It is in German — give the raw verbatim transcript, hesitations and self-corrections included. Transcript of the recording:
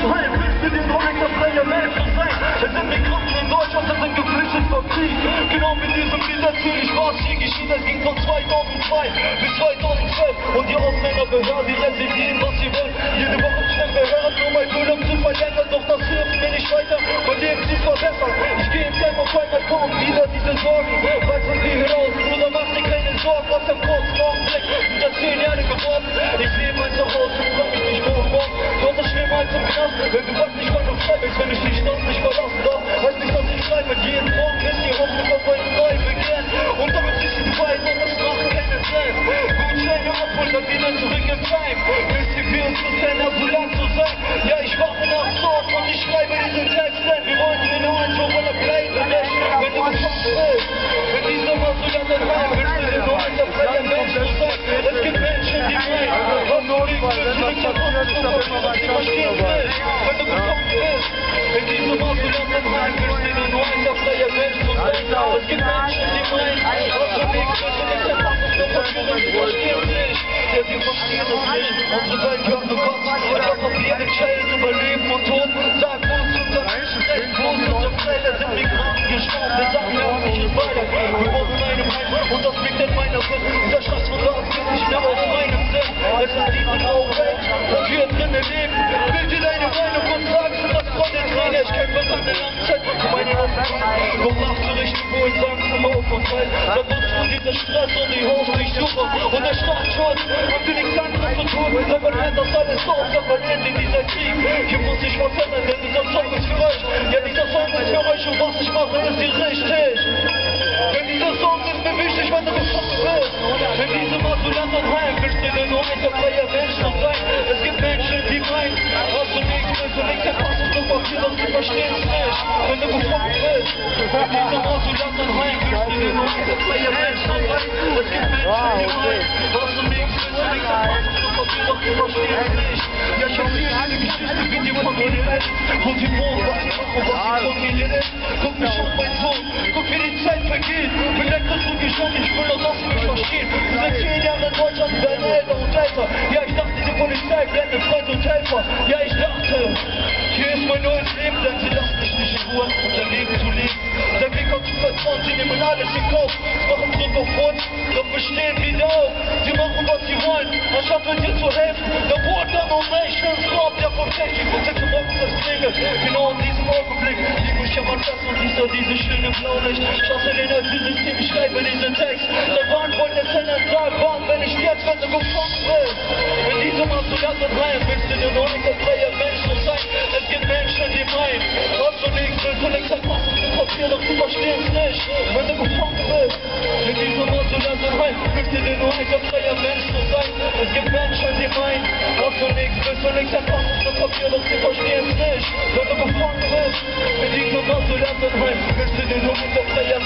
heim, willst du den Druck der freie Mensch sein? Es sind Migranten in Deutschland, es sind geflüchtet vor Krieg. Genau mit diesem Bild erzähle ich, was hier geschieht. Es ging von zweitausendzwei bis zweitausendzwölf und die Ausländerbehörden, die residieren, was sie wollen. Jede Woche stellen Behörden, um mein Bildung zu verlängern, doch das hilft mir nicht weiter, mein Leben zu verbessern. Ich gehe ins Heim auf einmal kaum wieder diese Sorgen. Was sind wir heraus, Bruder, mach dir keine Sorgen, was im kurzen Augenblick sind das zehn Jahre geworden. Ich lebe mein Zuhause und frag mich nicht morgen morgen. Dort ist schlimmer als im Knast, wenn du was nicht wann du frei bist, wenn ich die Stadt nicht verlassen darf. Weiß nicht, was ich schreibe, jeden Morgen ist die Hoffnung auf einen neuen Beginn. Und damit sich die Zeit und das Machen kennen selbst. Gutscheine abholen, dann wieder zurück im Time. Willst du für uns bis dahin ambulant zu sein? Ja, ich warte nach Sorg und ich schreibe diesen Text, denn wir wollen dir nur eins, wo wir bleiben nicht. Wenn du gefangen bist, wenn die Sommer so lange rein, willst du dir nur eins, der freier Mensch zu sein. Es gibt Menschen, die meinen, was du liegst, willst du nicht an uns zu verstehen, sie verstehen nicht. Wenn du gefangen bist, wenn die Sommer so lange rein, willst du dir nur eins, der freier Mensch zu sein. Es gibt Menschen, die meinen, was du liegst, willst du nicht an uns zu verstehen, sie verstehen nicht. Ja, sie verstehen es nicht. Unsere Welt gehört nur Gott. Und das auf jeden Scheld über Leben und Tod. Sag, wo ist unser Recht? Wo ist unser Feld? Es sind Migranten gestorben. Wir sagen ja auch nicht weiter. Wir wurden in einem Heim und das liegt in meiner Sinn. Dieser Straßenrat geht nicht mehr aus meinem Sinn. Es ist die blaue Welt, wo wir drinnen leben. Bild dir deine Meinung und sagst du das von den Tränen. Ich kämpfe an der langen Zeit für meine Hoffnung. Doch nachzurichten, wo ich sag's im Auf und Fall. Da nutzt du diesen Stress und die Hof nicht suche. Und der Staat schuld. Und du nichts anderes zu tun. Dann verliert das alles aus, dann verliert in dieser Krieg. Hier muss ich was ändern, denn dieser Song ist für euch. Ja, dieser Song ist für euch und was ich mache, ist hier richtig. Denn dieser Song ist mir wichtig, wenn du gefunden bist. Wenn diese mal so lang und heim, willst du dir nur ein freier Mensch noch sein. Es gibt Menschen, die meinen, was du nichts willst, du legst ein Pass auf Papier, doch du verstehst nicht. Wenn du gefunden bist, wenn diese mal so lang und heim, willst du dir nur ein freier Mensch noch sein. Es gibt Menschen, die meinen, was du nichts willst, du legst ein Pass auf Papier, doch du verstehst nicht. Ja, ich hab hier eine Geschichte, wie die Familie ist. Und die Mond, was ich mache, was die Familie ist. Guck mich auf mein Sohn, guck wie die Zeit vergeht. Vielleicht hast du geschafft, ich will doch, dass du mich verstehst. Du seit zehn Jahren in Deutschland, deine älter und älter. Ja, ich dachte, die Polizei blendet Freund und Helfer. Ja, ich dachte, hier ist mein neues Leben, denn sie lassen mich nicht in Ruhe, unser Leben zu leben. Der Weg kommt zu vertrauen, sie nehmen alles in Kauf. Machen Druck auf uns, doch wir stehen wieder auf. Sie machen, was sie wollen, anstatt mit dir zu helfen. Der Wort dann um mich, ins Korb, der vom sechzig Prozent zum Morgen das Klingel. Genau in diesem Augenblick liebe ich am Anfang und siehst du diese schöne Blaulicht. Schaffst du den Asylsystem, ich schreibe diesen Text. Der Wahn wollte es in den Tag warten, wenn ich jetzt, wenn du gefangen bist. Wenn diese mal so lang und rein, willst du dir nur nicht ein freier Mensch zu sein. Es gibt Menschen, die meinen, was du nichts willst, du legst ein Pass auf Papier, doch du verstehst nicht. Wenn du gefangen bist, wenn diese mal so lang und rein, willst du dir nur nicht ein freier Mensch zu sein. Es gibt Menschen, die meinen, was du nichts willst, du legst ein Pass auf Papier, doch du verstehst nicht. Wenn du gefangen bist, wenn diese mal so lang und rein, willst du dir nur nicht ein freier